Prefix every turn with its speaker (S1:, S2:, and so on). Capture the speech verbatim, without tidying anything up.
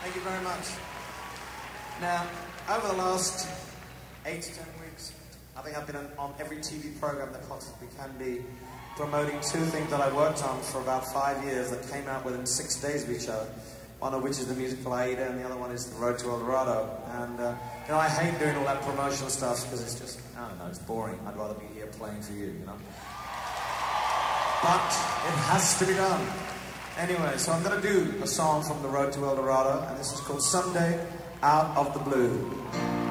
S1: Thank you very much. Now, over the last eight to ten weeks, I think I've been on, on every T V program that possibly can be, promoting two things that I worked on for about five years that came out within six days of each other. One of which is the musical Aida, and the other one is the Road to Dorado. And uh, you know, I hate doing all that promotional stuff because it's just, I don't know, it's boring. I'd rather be here playing for you, you know. But it has to be done. Anyway, so I'm going to do a song from the Road to El Dorado, and this is called Someday Out of the Blue.